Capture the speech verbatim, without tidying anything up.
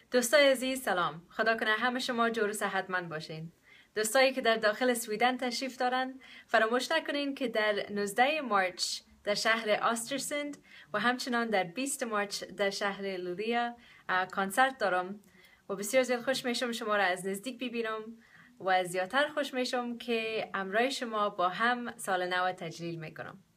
دوستای عزیز سلام. خدا کنه همه شما جور و صحتمند باشین. دوستایی که در داخل سویدن تشریف دارن فراموش نکنین که در نوزده مارچ در شهر آسترسوند و همچنان در بیست مارچ در شهر لولیا کنسرت دارم و بسیار زیاد خوش میشم شما را از نزدیک ببینم و زیادتر خوش میشم که همراه شما با هم سال نو تجلیل میکنم.